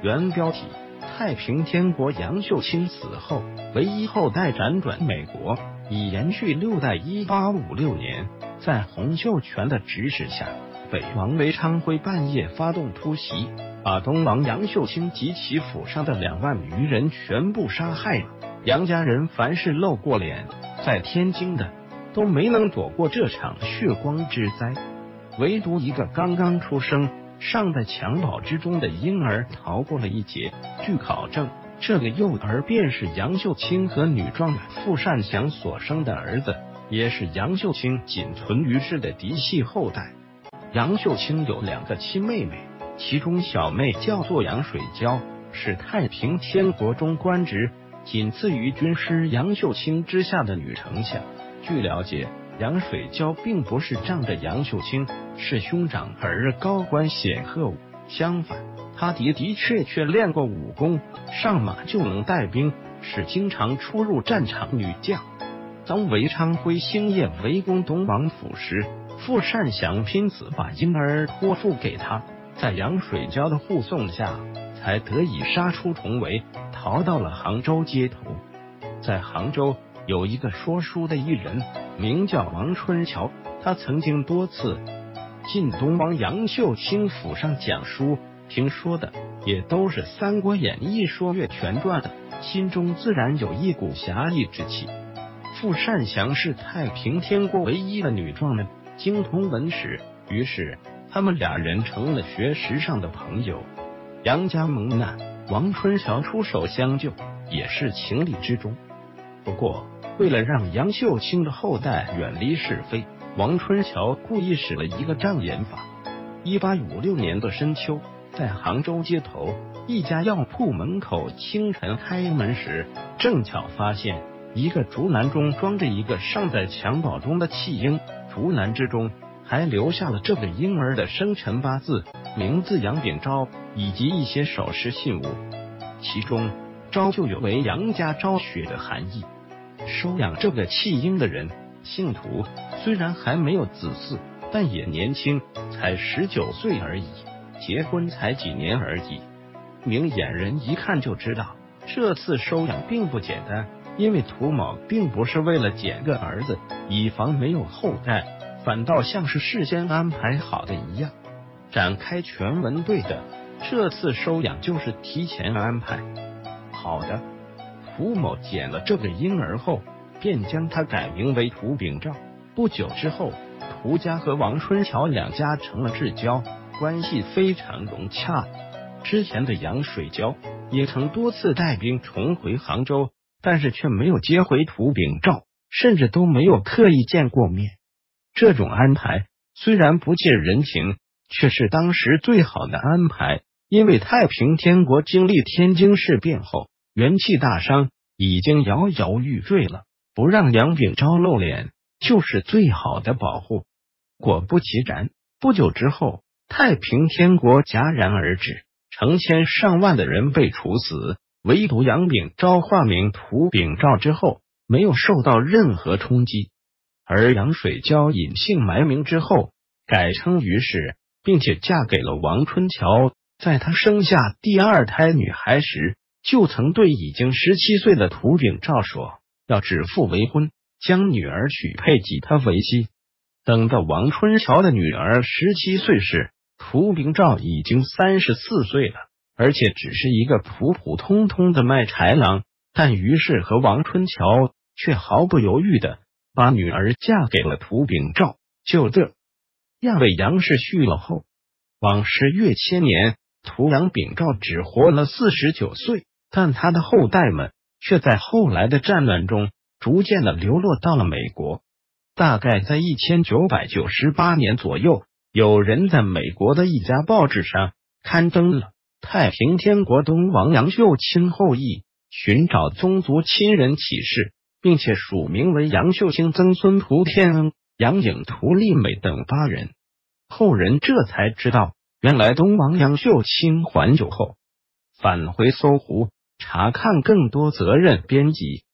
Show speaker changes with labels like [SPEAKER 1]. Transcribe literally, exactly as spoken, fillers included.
[SPEAKER 1] 原标题：太平天国杨秀清死后，唯一后代辗转美国，以延续六代。一八五六年，在洪秀全的指使下，北王韦昌辉半夜发动突袭，把东王杨秀清及其府上的两万余人全部杀害了。杨家人凡是露过脸在天津的，都没能躲过这场血光之灾，唯独一个刚刚出生尚在襁褓之中的婴儿逃过了一劫。据考证，这个幼儿便是杨秀清和女状元傅善祥所生的儿子，也是杨秀清仅存于世的嫡系后代。杨秀清有两个亲妹妹，其中小妹叫做杨水娇，是太平天国中官职仅次于军师杨秀清之下的女丞相。据了解，杨水娇并不是仗着杨秀清是兄长而高官显赫，相反，她的的确确练过武功，上马就能带兵，是经常出入战场女将。当韦昌辉星夜围攻东王府时，傅善祥拼死把婴儿托付给他，在杨水娇的护送下，才得以杀出重围，逃到了杭州街头。在杭州有一个说书的艺人，名叫王春桥，他曾经多次进东王杨秀清府上讲书，听说的也都是《三国演义》说岳全传的，心中自然有一股侠义之气。傅善祥是太平天国唯一的女状元，精通文史，于是他们俩人成了学识上的朋友。杨家蒙难，王春桥出手相救，也是情理之中。不过，为了让杨秀清的后代远离是非，王春桥故意使了一个障眼法。一八五六年的深秋，在杭州街头一家药铺门口，清晨开门时，正巧发现一个竹篮中装着一个尚在襁褓中的弃婴，竹篮之中还留下了这个婴儿的生辰八字、名字杨秉昭以及一些首饰信物，其中昭就有为杨家昭雪的含义。收养这个弃婴的人姓涂，虽然还没有子嗣，但也年轻，才十九岁而已，结婚才几年而已。明眼人一看就知道，这次收养并不简单，因为涂某并不是为了捡个儿子以防没有后代，反倒像是事先安排好的一样。展开全文对的，这次收养就是提前安排好的。涂某捡了这个婴儿后，便将他改名为涂秉昭。不久之后，涂家和王春桥两家成了至交，关系非常融洽。之前的杨水娇也曾多次带兵重回杭州，但是却没有接回涂秉昭，甚至都没有特意见过面。这种安排虽然不近人情，却是当时最好的安排，因为太平天国经历天津事变后，元气大伤，已经摇摇欲坠了，不让杨秉昭露脸就是最好的保护。果不其然，不久之后，太平天国戛然而止，成千上万的人被处死，唯独杨秉昭化名涂秉昭之后，没有受到任何冲击。而杨水娇隐姓埋名之后，改称于氏，并且嫁给了王春桥。在她生下第二胎女孩时，就曾对已经十七岁的涂秉昭说，要指腹为婚，将女儿许配给他为妻。等到王春桥的女儿十七岁时，涂秉昭已经三十四岁了，而且只是一个普普通通的卖柴郎。但于是和王春桥却毫不犹豫的把女儿嫁给了涂秉昭，就这样为杨氏续了后。往事越千年，涂杨秉昭只活了四十九岁，但他的后代们却在后来的战乱中逐渐的流落到了美国。大概在一千九百九十八年左右，有人在美国的一家报纸上刊登了太平天国东王杨秀清后裔寻找宗族亲人启事，并且署名为杨秀清曾孙涂天恩、杨颖、涂丽美等八人。后人这才知道，原来东王杨秀清还酒后返回搜狐查看更多责任编辑